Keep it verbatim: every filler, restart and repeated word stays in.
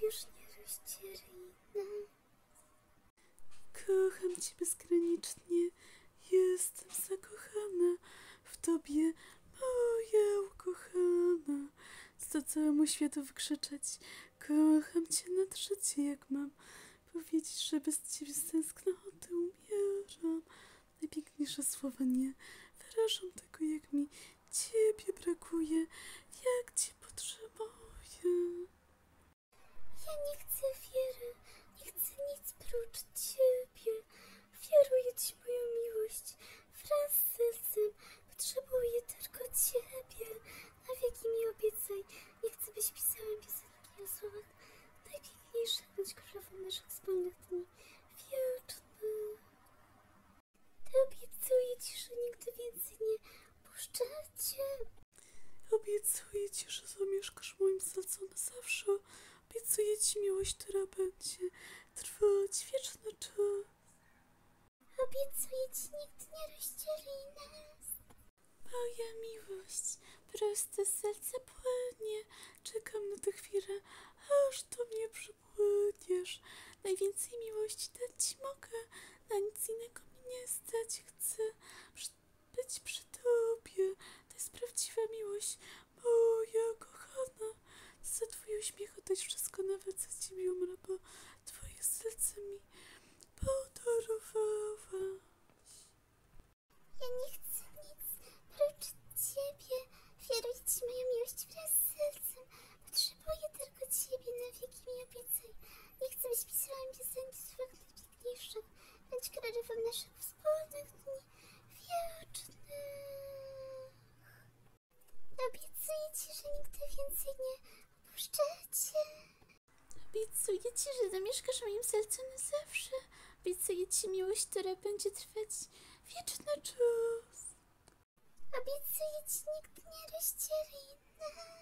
już nie rozdzieli nas. Kocham cię bezgranicznie, jestem zakochana w tobie, moja ukochana. Chcę całemu światu wykrzyczeć, kocham cię nad życie, jak mam powiedzieć, że bez ciebie z tęsknoty umieram. Najpiękniejsze słowa nie wyrażą tego, jak mi ciebie brakuje, jak cię potrzebuję. Ja nie chcę wiary, nie chcę nic prócz ciebie. Ofiaruję ci moją miłość wraz z sercem. Potrzebuję tylko ciebie. Na wieki mi obiecaj. Nie chcę, byś pisała piosenki o słowach najpiękniejszych, bądź królową naszych wspólnych dni wiecznych. Obiecuję ci, że nigdy więcej nie opuszczę cię. Obiecuję ci, że zamieszkasz w moim sercu na zawsze. Obiecuję ci miłość, która będzie trwać wieczny czas. Obiecuję ci, nikt nie rozdzieli nas. Moja miłość, proste serce płynie. Czekam na tę chwilę, aż do mnie przypłyniesz. Najwięcej miłości dać ci mogę, na nic innego mi nie stać. Chcę przy, być przy tobie. To jest prawdziwa miłość, moja kochana. Za twój uśmiech oddać wszystko, nawet za ciebie umrę, bo twoje serce mi podarowałaś. Ja nie chcę nic prócz ciebie. Ofiaruję ci moją miłość wraz z sercem. Potrzebuję tylko ciebie, na wieki mi obiecaj. Nie chcę, byś pisała mi piosenki słów najpiękniejszych, bądź królową naszych wspólnych dni wiecznych. Obiecuję ci, że nigdy więcej nie opuszczę cię. Obiecuję ci, że zamieszkasz w moim sercu na zawsze. Obiecuję ci miłość, która będzie trwać wieczny czas. Obiecuję ci, nikt nie rozdzieli nas.